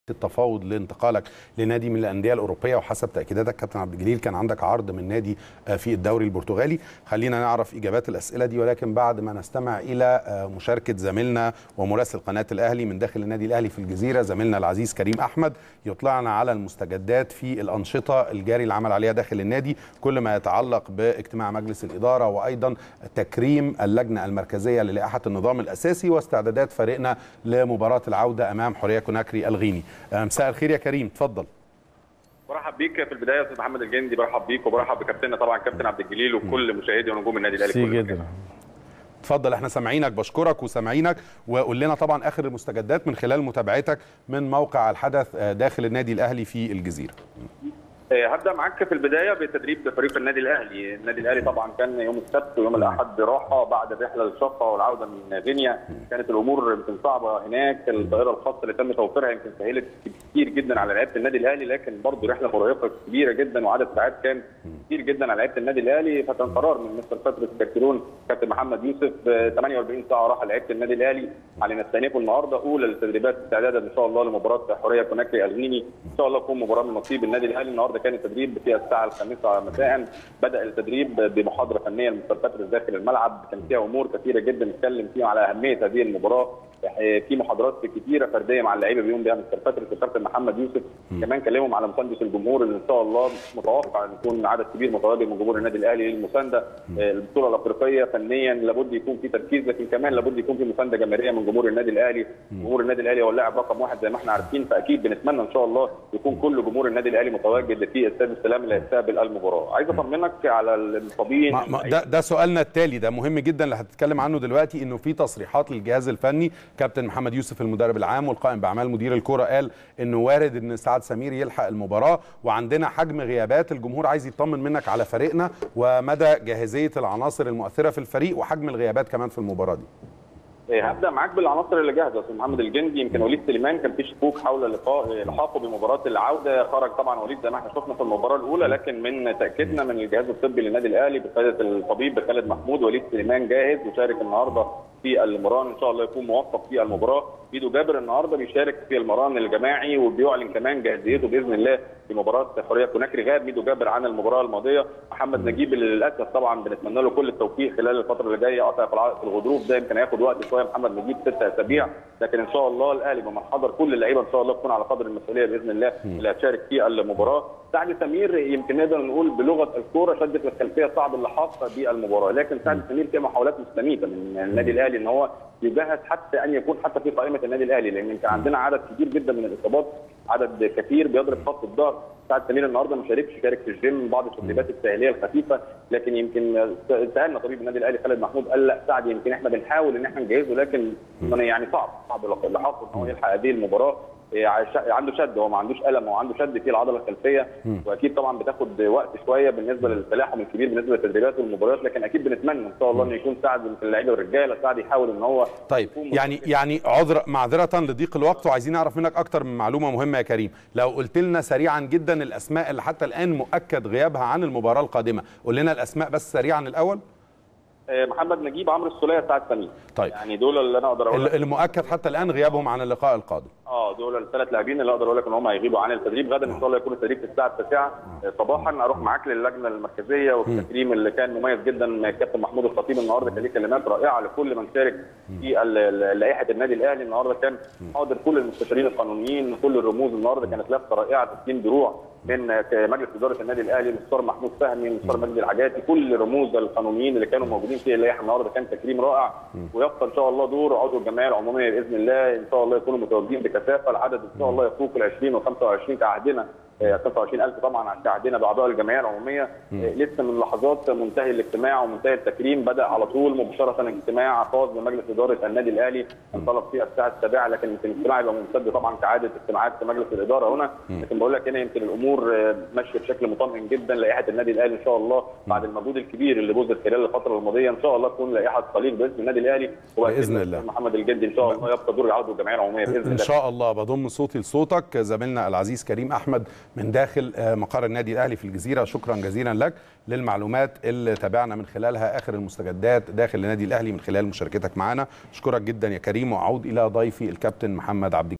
التفاوض لانتقالك لنادي من الانديه الاوروبيه، وحسب تاكيداتك كابتن عبد الجليل كان عندك عرض من نادي في الدوري البرتغالي. خلينا نعرف اجابات الاسئله دي، ولكن بعد ما نستمع الى مشاركه زميلنا ومراسل قناه الاهلي من داخل النادي الاهلي في الجزيره، زميلنا العزيز كريم احمد، يطلعنا على المستجدات في الانشطه الجاري العمل عليها داخل النادي، كل ما يتعلق باجتماع مجلس الاداره وايضا تكريم اللجنه المركزيه للائحه النظام الاساسي واستعدادات فريقنا لمباراه العوده امام حوريه كوناكري الغيني. مساء الخير يا كريم، اتفضل. برحب بيك في البدايه يا استاذ محمد الجندي، برحب بيك وبرحب بكابتننا طبعا كابتن عبد الجليل وكل مشاهدي ونجوم النادي الاهلي كله جدا. اتفضل، احنا سامعينك، بشكرك وسامعينك، وقول لنا طبعا اخر المستجدات من خلال متابعتك من موقع الحدث داخل النادي الاهلي في الجزيره. هبدا معاك في البدايه بتدريب فريق النادي الاهلي. النادي الاهلي طبعا كان يوم السبت ويوم الاحد راحه بعد الرحله للشقه والعوده من غينيا. كانت الامور يمكن صعبه هناك، الطائره الخاصه اللي تم توفيرها يمكن سهلت كتير جدا على لعيبه النادي الاهلي، لكن برضه رحله مرهقه كبيره جدا وعدد ساعات كان كتير جدا على لعيبه النادي الاهلي. فكان قرار من مستر باتريس كارتيرون كابتن محمد يوسف 48 ساعه راحه لعيبه النادي الاهلي على نستأنفوا النهارده اولى التدريبات استعدادا ان شاء الله لمباراه حوريه كوناكري الغيني. ان شاء الله تكون مباراه من نصيب النادي الاهلي. النهارده كان التدريب في الساعه 5 مساء، بدا التدريب بمحاضره فنيه لمستر باتريس داخل الملعب، كان فيها امور كثيره جدا نتكلم فيها على اهميه هذه المباراه. في محاضرات كثيره فرديه مع اللعيبه بيقوم بها مستر باتريس وكابتن محمد يوسف. كمان كلمهم على مسانده الجمهور، ان شاء الله متوقع ان يكون عدد كبير متواجد من جمهور النادي الاهلي للمسانده. البطوله الافريقيه فنيا لابد يكون في تركيز، لكن كمان لابد يكون في مسانده جماهيريه من جمهور النادي الاهلي. جمهور النادي الاهلي هو اللاعب رقم واحد زي ما احنا عارفين، فاكيد بنتمنى ان شاء الله يكون كل جمهور النادي الاهلي متواجد في استاد السلام اللي هيستقبل المباراه. عايز اطمنك على المصابين. ده سؤالنا التالي، ده مهم جدا اللي هتتكلم عنه دلوقتي، انه في تصريحات للجهاز الفني، كابتن محمد يوسف المدرب العام والقائم باعمال مدير الكره قال انه وارد ان سعد سمير يلحق المباراه، وعندنا حجم غيابات. الجمهور عايز يطمن منك على فريقنا ومدى جاهزيه العناصر المؤثره في الفريق وحجم الغيابات كمان في المباراه دي. هبدا معاك بالعناصر اللي جاهزه. استاذ محمد الجندي، يمكن وليد سليمان كان في شكوك حول لقائه بمباراه العوده، خرج طبعا وليد زي ما احنا شفنا في المباراه الاولى، لكن من تاكيدنا من الجهاز الطبي للنادي الاهلي بقياده الطبيب خالد محمود وليد سليمان جاهز وشارك النهارده في المران، ان شاء الله يكون موفق في المباراه. ميدو جابر النهارده بيشارك في المران الجماعي وبيعلن كمان جاهزيته باذن الله في مباراه حوريه كوناكري. غاب ميدو جابر عن المباراه الماضيه. محمد نجيب اللي للاسف طبعا بنتمنى له كل التوفيق خلال الفتره اللي جايه، قطع في الغضروف ده يمكن هياخد وقت شويه. محمد نجيب 6 اسابيع، لكن ان شاء الله الاهلي بمن حضر كل اللعيبه ان شاء الله تكون على قدر المسؤوليه باذن الله اللي هتشارك في المباراه. سعد سمير يمكن نقدر نقول بلغه الكوره شدت الخلفيه، صعب اللحاق بالمباراه، لكن سعد سمير في محاولات مستميته من النادي الاهلي ان هو يجهز حتى ان يكون حتى في قائمه النادي الاهلي، لان كان عندنا عدد كبير جدا من الاصابات، عدد كثير بيضرب خط الظهر. سعد سمير النهارده ما شاركش، شارك في الجيم بعض التدريبات الساحليه الخفيفه، لكن يمكن سالنا طبيب النادي الاهلي خالد محمود قال لا سعد يمكن احنا بنحاول ان احنا نجهزه، لكن يعني صعب اللحاق ان هو يلحق هذه المباراه. عنده شد، هو ما عندوش الم، هو عنده شد في العضله الخلفيه، واكيد طبعا بتاخد وقت شويه بالنسبه للتلاحم الكبير بالنسبه للتدريبات والمباريات، لكن اكيد بنتمنى ان شاء الله ان يكون سعد من اللعيبه والرجاله، سعد يحاول ان هو طيب يعني معذره لضيق الوقت، وعايزين نعرف منك اكتر من معلومه مهمه يا كريم. لو قلت لنا سريعا جدا الاسماء اللي حتى الان مؤكد غيابها عن المباراه القادمه، قول لنا الاسماء بس سريعا الاول. محمد نجيب، عمرو السوليه، سعد سمير. طيب يعني دول اللي انا اقدر اقول المؤكد حتى الان غيابهم عن اللقاء القادم. دول الثلاث لاعبين اللي اقدر اقول لك ان هم هيغيبوا عن التدريب. غدا ان شاء الله يكون التدريب في الساعه 9 صباحا. اروح معاك للجنه المركزيه والتكريم اللي كان مميز جدا. الكابتن محمود الخطيب النهارده كان ليه كلمات رائعه لكل من شارك في لائحه النادي الاهلي. النهارده كان حاضر كل المستشارين القانونيين، كل الرموز. النهارده كانت لفته رائعه، تسليم دروع من مجلس اداره النادي الاهلي، المستشار محمود فهمي، المستشار مجدي العجاتي، كل رموز القانونيين اللي كانوا موجودين في اللائحه. النهارده كان تكريم رائع، ويبقى ان شاء الله دور عضو الجمعيه العموميه باذن الله. ان شاء الله يكونوا متواجدين بكثافه، العدد ان شاء الله يفوق ال 20 و 25 كعهدنا، 25000 طبعا كعهدنا باعضاء الجمعيه العموميه. لسه من لحظات منتهي الاجتماع ومنتهي التكريم، بدا على طول مباشره اجتماع خاص بمجلس اداره النادي الاهلي انطلق فيه الساعه 7، لكن يمكن الاجتماع يبقى ممتد طبعا كعاده اجتماعات في مجلس الاداره هنا. لكن بقول لك هنا يمكن الامور ماشيه بشكل مطمئن جدا. لائحه النادي الاهلي ان شاء الله بعد المجهود الكبير اللي بذل خلال الفتره الماضيه ان شاء الله تكون لائحه تليق باسم النادي الاهلي باذن الله. محمد الجندي ان شاء الله يبقى دور العضو الجمعيه العموميه باذن الله. ان شاء الله. بضم صوتي لصوتك زميلنا العزيز كريم احمد من داخل مقر النادي الاهلي في الجزيره. شكرا جزيلا لك للمعلومات اللي تابعنا من خلالها اخر المستجدات داخل النادي الاهلي من خلال مشاركتك معنا. اشكرك جدا يا كريم، واعود الى ضيفي الكابتن محمد عبد